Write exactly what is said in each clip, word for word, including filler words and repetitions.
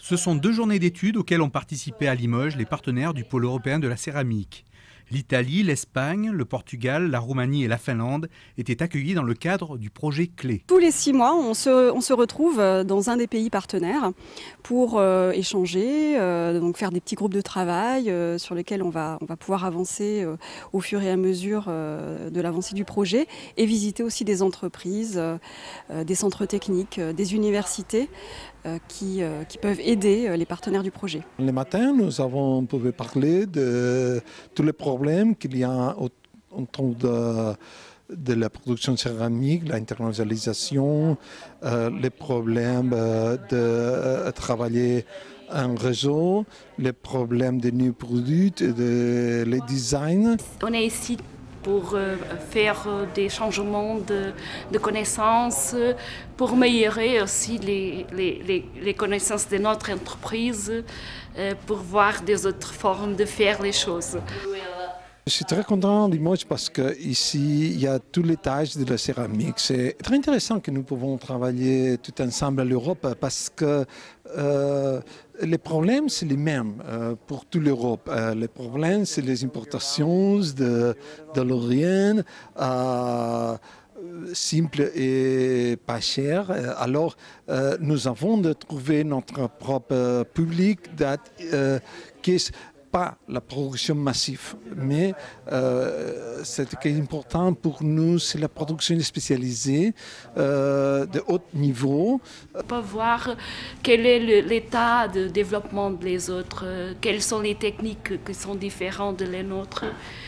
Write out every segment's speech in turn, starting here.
Ce sont deux journées d'études auxquelles ont participé à Limoges les partenaires du pôle européen de la céramique. L'Italie, l'Espagne, le Portugal, la Roumanie et la Finlande étaient accueillis dans le cadre du projet Clé. Tous les six mois, on se, on se retrouve dans un des pays partenaires pour euh, échanger, euh, donc faire des petits groupes de travail euh, sur lesquels on va, on va pouvoir avancer euh, au fur et à mesure euh, de l'avancée du projet et visiter aussi des entreprises, euh, des centres techniques, euh, des universités euh, qui, euh, qui peuvent aider euh, les partenaires du projet. Le matin, nous avons pu parler de tous les problèmes qu'il y a autour de, de la production céramique, l'internationalisation, euh, les problèmes euh, de euh, travailler en réseau, les problèmes de nouveaux produits, de, les designs. On est ici pour faire des changements de, de connaissances, pour améliorer aussi les, les, les connaissances de notre entreprise, pour voir des autres formes de faire les choses. Je suis très content de Limoges parce qu'ici, il y a tous les tâches de la céramique. C'est très intéressant que nous pouvons travailler tout ensemble à l'Europe parce que euh, les problèmes, c'est les mêmes euh, pour toute l'Europe. Euh, les problèmes, c'est les importations de, de l'Orient, euh, simple et pas cher. Alors, euh, nous avons de trouver notre propre public euh, qui est pas la production massive, mais euh, ce qui est important pour nous, c'est la production spécialisée euh, de haut niveau. On peut voir quel est l'état de développement des autres, quelles sont les techniques qui sont différentes de les nôtres,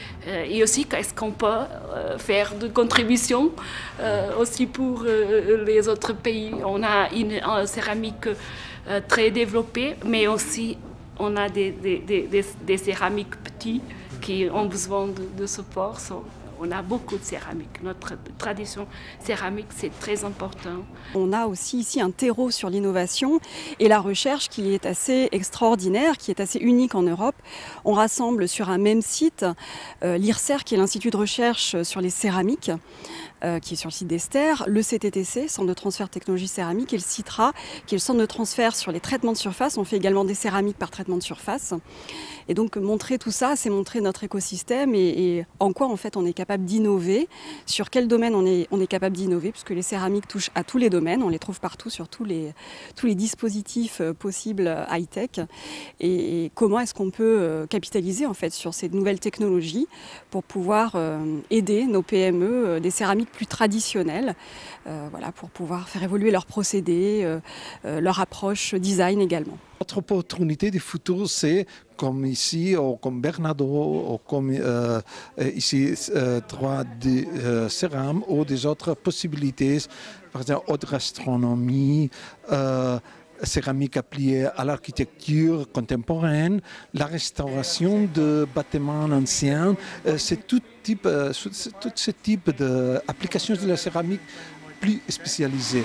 et aussi qu'est-ce qu'on peut faire de contribution aussi pour les autres pays. On a une, une céramique très développée, mais aussi on a des, des, des, des céramiques petits qui ont besoin de, de support. On a beaucoup de céramique. Notre tradition céramique, c'est très important. On a aussi ici un terreau sur l'innovation et la recherche qui est assez extraordinaire, qui est assez unique en Europe. On rassemble sur un même site euh, l'I R C E R, qui est l'Institut de recherche sur les céramiques, euh, qui est sur le site d'Ester, le C T T C, Centre de transfert de technologie céramique, et le CITRA, qui est le centre de transfert sur les traitements de surface. On fait également des céramiques par traitement de surface. Et donc montrer tout ça, c'est montrer notre écosystème et, et en quoi en fait on est capable d'innover, sur quel domaine on est, on est capable d'innover, puisque les céramiques touchent à tous les domaines, on les trouve partout sur tous les, tous les dispositifs possibles high-tech, et, et comment est-ce qu'on peut capitaliser en fait sur ces nouvelles technologies pour pouvoir euh, aider nos P M E euh, des céramiques plus traditionnelles, euh, voilà, pour pouvoir faire évoluer leurs procédés, euh, euh, leur approche design également. Notre opportunité du futur, c'est comme ici, ou comme Bernardo, ou comme euh, ici, euh, trois D euh, Céram, ou des autres possibilités, par exemple, haute gastronomie, euh, céramique appliquée à l'architecture contemporaine, la restauration de bâtiments anciens. Euh, c'est tout, type, euh, tout ce type d'applications de la céramique plus spécialisées.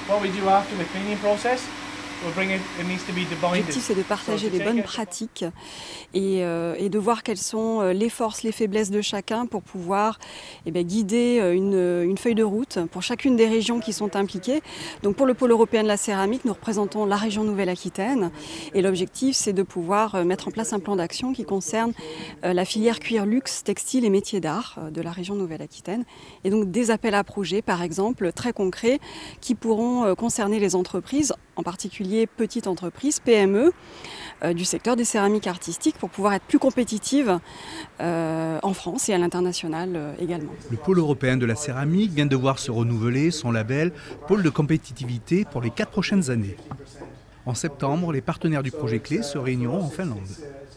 L'objectif, c'est de partager les bonnes pratiques et, euh, et de voir quelles sont les forces, les faiblesses de chacun pour pouvoir eh bien, guider une, une feuille de route pour chacune des régions qui sont impliquées. Donc pour le pôle européen de la céramique, nous représentons la région Nouvelle-Aquitaine et l'objectif, c'est de pouvoir mettre en place un plan d'action qui concerne la filière cuir luxe, textile et métiers d'art de la région Nouvelle-Aquitaine. Et donc des appels à projets, par exemple, très concrets, qui pourront concerner les entreprises, en particulier petites entreprises, P M E, euh, du secteur des céramiques artistiques pour pouvoir être plus compétitives euh, en France et à l'international euh, également. Le pôle européen de la céramique vient de voir se renouveler son label Pôle de compétitivité pour les quatre prochaines années. En septembre, les partenaires du projet Clé se réuniront en Finlande.